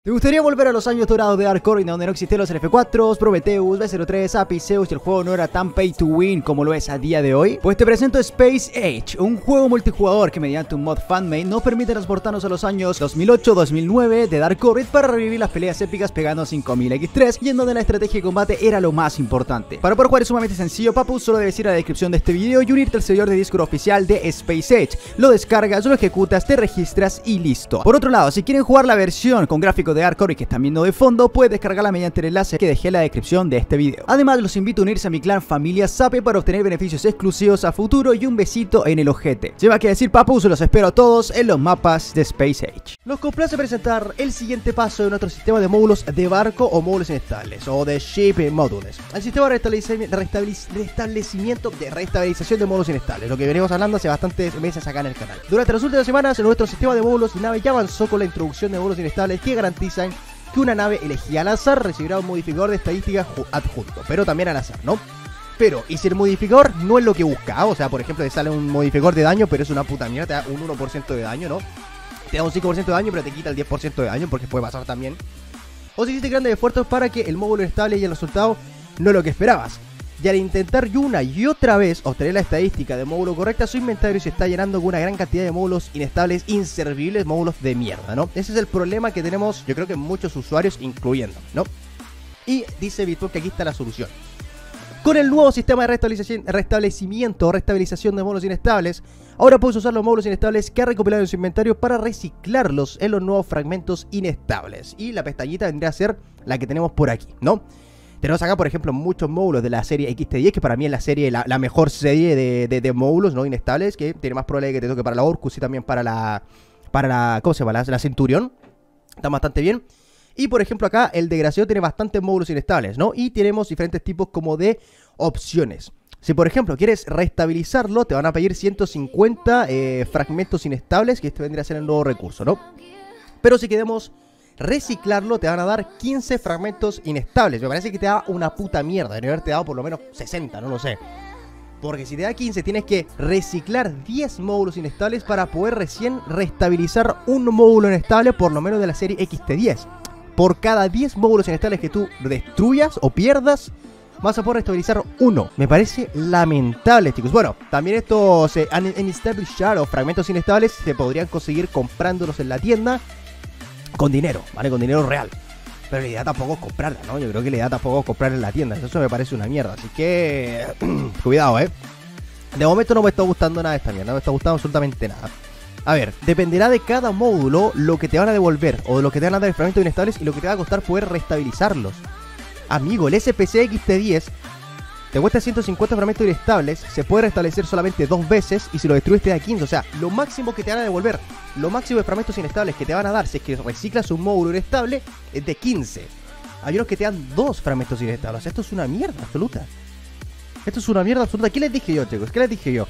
¿Te gustaría volver a los años dorados de Dark Origin, donde no existían los LF4, Prometheus, B03, Apis, Zeus y el juego no era tan pay to win como lo es a día de hoy? Pues te presento Space Age, un juego multijugador que mediante un mod fanmade nos permite transportarnos a los años 2008-2009 de Dark Origin para revivir las peleas épicas pegando 5000 X3 y en donde la estrategia de combate era lo más importante. Para poder jugar es sumamente sencillo, papu, solo debes ir a la descripción de este video y unirte al servidor de Discord oficial de Space Age. Lo descargas, lo ejecutas, te registras y listo. Por otro lado, si quieren jugar la versión con gráficos de Dark Origin que están viendo de fondo, puedes descargarla mediante el enlace que dejé en la descripción de este video. Además, los invito a unirse a mi clan Familia Sape para obtener beneficios exclusivos a futuro y un besito en el ojete. Lleva que decir, papus, los espero a todos en los mapas de Space Age. Nos complace presentar el siguiente paso de nuestro sistema de módulos de barco o módulos inestables, o de ship modules. El sistema de restabilización de módulos inestables, lo que venimos hablando hace bastantes meses acá en el canal. Durante las últimas semanas, nuestro sistema de módulos y nave ya avanzó con la introducción de módulos inestables que garantizan que una nave elegida al azar recibirá un modificador de estadística adjunto, pero también al azar, ¿no? Pero, y si el modificador no es lo que busca, o sea, por ejemplo, te sale un modificador de daño, pero es una puta mierda, te da un 1% de daño, ¿no? Te da un 5% de daño, pero te quita el 10% de daño, porque puede pasar también. O si hiciste grandes esfuerzos para que el módulo estable y el resultado no es lo que esperabas. Y al intentar una y otra vez obtener la estadística de módulo correcta, su inventario se está llenando con una gran cantidad de módulos inestables, inservibles, módulos de mierda, ¿no? Ese es el problema que tenemos, yo creo que muchos usuarios, incluyendo, ¿no? Y dice Bitpop que aquí está la solución. Con el nuevo sistema de restabilización de módulos inestables, ahora puedes usar los módulos inestables que ha recopilado en su inventario para reciclarlos en los nuevos fragmentos inestables. Y la pestañita vendría a ser la que tenemos por aquí, ¿no? Tenemos acá, por ejemplo, muchos módulos de la serie XT10, que para mí es la serie, la mejor serie de módulos, ¿no? Inestables, que tiene más probabilidad de que te toque para la Orcus y también para la ¿cómo se llama? La Centurión. Está bastante bien. Y, por ejemplo, acá el Desgraciado tiene bastantes módulos inestables, ¿no? Y tenemos diferentes tipos como de opciones. Si, por ejemplo, quieres restabilizarlo, te van a pedir 150 fragmentos inestables, que este vendría a ser el nuevo recurso, ¿no? Pero si queremos reciclarlo, te van a dar 15 fragmentos inestables. Me parece que te da una puta mierda. Debería haberte dado por lo menos 60, no lo sé. Porque si te da 15, tienes que reciclar 10 módulos inestables para poder recién restabilizar un módulo inestable, por lo menos de la serie XT10. Por cada 10 módulos inestables que tú destruyas o pierdas, vas a poder restabilizar uno. Me parece lamentable, chicos. Bueno, también estos Unstable Shard o fragmentos inestables se podrían conseguir comprándolos en la tienda con dinero, ¿vale? Con dinero real. Pero la idea tampoco es comprarla, ¿no? Yo creo que la idea tampoco es comprarla en la tienda. Eso me parece una mierda. Así que cuidado, ¿eh? De momento no me está gustando nada esta mierda. No me está gustando absolutamente nada. A ver, dependerá de cada módulo lo que te van a devolver, o de lo que te van a dar fragmentos inestables, y lo que te va a costar poder restabilizarlos. Amigo, el SPC XT10 te cuesta 150 fragmentos inestables, se puede restablecer solamente 2 veces, y si lo destruyes te da 15. O sea, lo máximo que te van a devolver, lo máximo de fragmentos inestables que te van a dar si es que reciclas un módulo inestable, es de 15. Hay unos que te dan 2 fragmentos inestables. O sea, esto es una mierda absoluta. Esto es una mierda absoluta. ¿Qué les dije yo, chicos? ¿Qué les dije yo?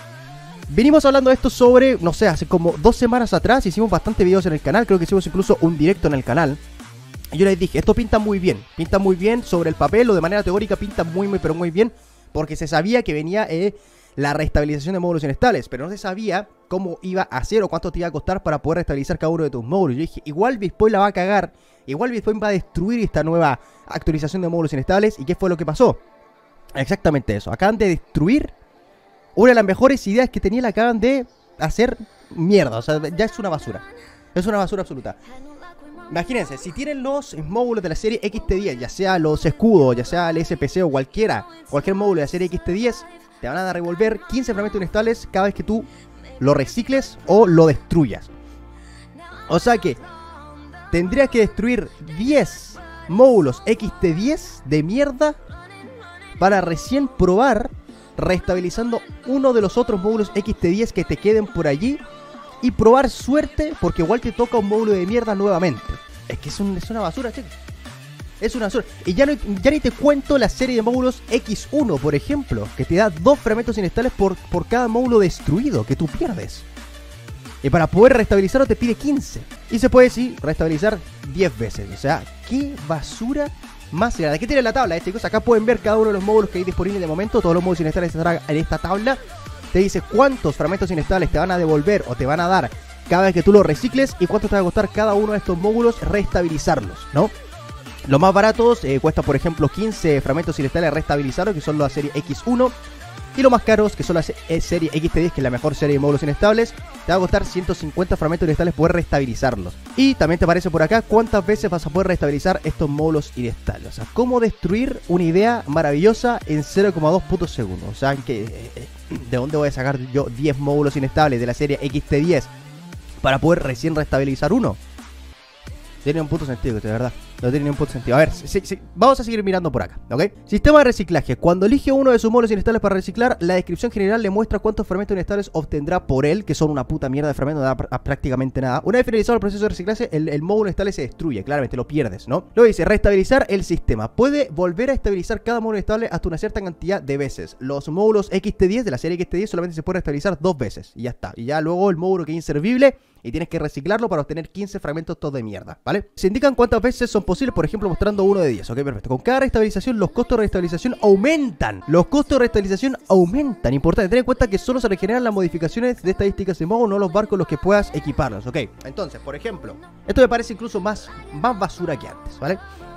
Venimos hablando de esto sobre, no sé, hace como 2 semanas atrás. Hicimos bastantes videos en el canal, creo que hicimos incluso un directo en el canal. Y yo les dije, esto pinta muy bien sobre el papel, o de manera teórica pinta pero muy bien, porque se sabía que venía la restabilización de módulos inestables, pero no se sabía cómo iba a hacer o cuánto te iba a costar para poder restabilizar cada uno de tus módulos. Yo dije, igual Bitcoin la va a cagar, igual Bitcoin va a destruir esta nueva actualización de módulos inestables. ¿Y qué fue lo que pasó? Exactamente eso, acaban de destruir una de las mejores ideas que tenía, la acaban de hacer mierda. O sea, ya es una basura. Es una basura absoluta. Imagínense, si tienen los módulos de la serie XT10, ya sea los escudos, ya sea el SPC o cualquier módulo de la serie XT10, te van a revolver 15 fragmentos inestables cada vez que tú lo recicles o lo destruyas. O sea que tendrías que destruir 10 módulos XT10 de mierda para recién probar restabilizando uno de los otros módulos XT10 que te queden por allí, y probar suerte, porque igual te toca un módulo de mierda nuevamente. Es que es una basura, chicos. Es una basura. Y ya ni te cuento la serie de módulos X1, por ejemplo, que te da 2 fragmentos inestables por cada módulo destruido que tú pierdes. Y para poder restabilizarlo te pide 15. Y se puede, sí, restabilizar 10 veces. O sea, qué basura más grande. Aquí tienen la tabla, chicos. Acá pueden ver cada uno de los módulos que hay disponibles de momento. Todos los módulos inestables estarán en esta tabla. Te dice cuántos fragmentos inestables te van a devolver o te van a dar cada vez que tú lo recicles y cuánto te va a costar cada uno de estos módulos restabilizarlos, ¿no? Los más baratos cuesta, por ejemplo, 15 fragmentos inestables restabilizados, que son la serie X1. Y los más caros, que son la serie XT10, que es la mejor serie de módulos inestables, te va a costar 150 fragmentos inestables poder restabilizarlos. Y también te aparece por acá cuántas veces vas a poder restabilizar estos módulos inestables. O sea, cómo destruir una idea maravillosa en 0,2 putos segundos. O sea, ¿de dónde voy a sacar yo 10 módulos inestables de la serie XT10 para poder recién restabilizar uno? Tiene un puto sentido, de verdad. No tiene ningún puto sentido. A ver, vamos a seguir mirando por acá, ¿ok? Sistema de reciclaje. Cuando elige uno de sus módulos inestables para reciclar, la descripción general le muestra cuántos fragmentos inestables obtendrá por él, que son una puta mierda de fragmentos, no da prácticamente nada. Una vez finalizado el proceso de reciclaje, el módulo inestable se destruye, claramente, lo pierdes, ¿no? Luego dice, restabilizar el sistema. Puede volver a estabilizar cada módulo inestable hasta una cierta cantidad de veces. Los módulos XT10 de la serie XT10 solamente se puede restabilizar 2 veces, y ya está. Y ya luego el módulo que es inservible, y tienes que reciclarlo para obtener 15 fragmentos todos de mierda, ¿vale? Se indican cuántas veces son posibles, por ejemplo, mostrando uno de 10, ok, perfecto. Con cada restabilización, los costos de restabilización aumentan. Los costos de restabilización aumentan. Importante, ten en cuenta que solo se regeneran las modificaciones de estadísticas de modo, no los barcos los que puedas equiparlos, ok. Entonces, por ejemplo, esto me parece incluso más basura que antes, ¿vale?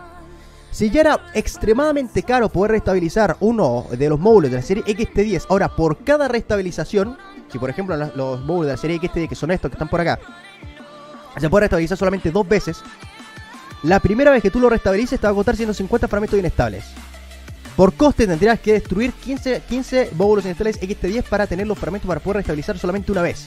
Si ya era extremadamente caro poder restabilizar uno de los módulos de la serie XT10, ahora por cada restabilización, si por ejemplo los módulos de la serie XT10, que son estos que están por acá, se puede restabilizar solamente 2 veces, la primera vez que tú lo restabilices te va a costar 150 fragmentos inestables. Por coste tendrías que destruir 15 módulos inestables XT10 para tener los fragmentos para poder restabilizar solamente una vez.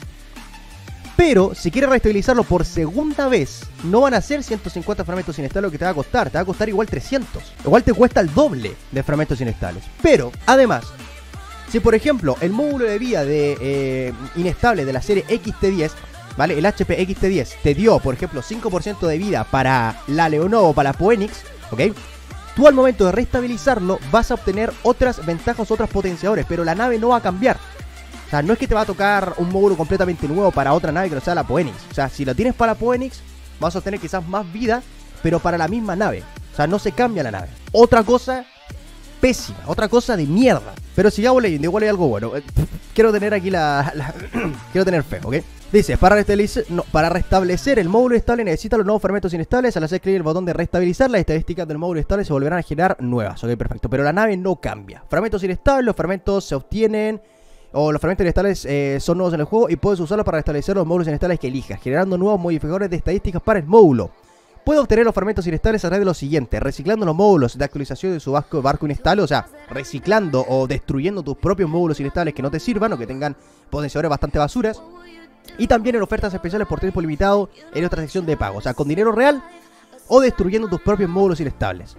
Pero si quieres restabilizarlo por segunda vez, no van a ser 150 fragmentos inestables lo que te va a costar igual 300. Igual te cuesta el doble de fragmentos inestables. Pero, además, si por ejemplo el módulo de vida de inestable de la serie XT10, ¿vale? El HP XT10 te dio, por ejemplo, 5% de vida para la Leonova o para la Phoenix, ¿ok? Tú al momento de restabilizarlo vas a obtener otras ventajas, otros potenciadores, pero la nave no va a cambiar. O sea, no es que te va a tocar un módulo completamente nuevo para otra nave que no sea la Phoenix. O sea, si lo tienes para la Phoenix, vas a obtener quizás más vida, pero para la misma nave. O sea, no se cambia la nave. Otra cosa pésima, otra cosa de mierda. Pero si ya voy leyendo, igual hay algo bueno. Quiero tener aquí quiero tener fe, ¿ok? Dice, para restablecer el módulo estable necesita los nuevos fragmentos inestables. Al hacer clic en el botón de restabilizar, las estadísticas del módulo estable se volverán a generar nuevas, ok, perfecto. Pero la nave no cambia. Fragmentos inestables, los fragmentos se obtienen, o los fragmentos inestables son nuevos en el juego y puedes usarlos para restablecer los módulos inestables que elijas, generando nuevos modificadores de estadísticas para el módulo. Puede obtener los fragmentos inestables a través de lo siguiente: reciclando los módulos de actualización de su barco inestable, o sea, reciclando o destruyendo tus propios módulos inestables que no te sirvan o que tengan potenciadores bastante basuras. Y también en ofertas especiales por tiempo limitado en otra sección de pago, o sea, con dinero real o destruyendo tus propios módulos inestables.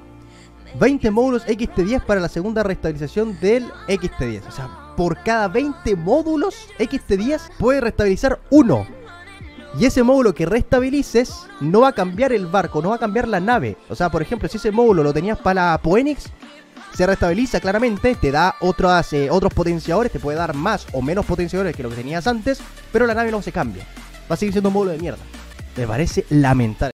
20 módulos XT10 para la segunda restabilización del XT10. O sea, por cada 20 módulos XT10 puedes restabilizar uno. Y ese módulo que restabilices no va a cambiar el barco, no va a cambiar la nave. O sea, por ejemplo, si ese módulo lo tenías para la Phoenix, se restabiliza claramente, te da otros potenciadores, te puede dar más o menos potenciadores que lo que tenías antes, pero la nave no se cambia. Va a seguir siendo un módulo de mierda. Me parece lamentable.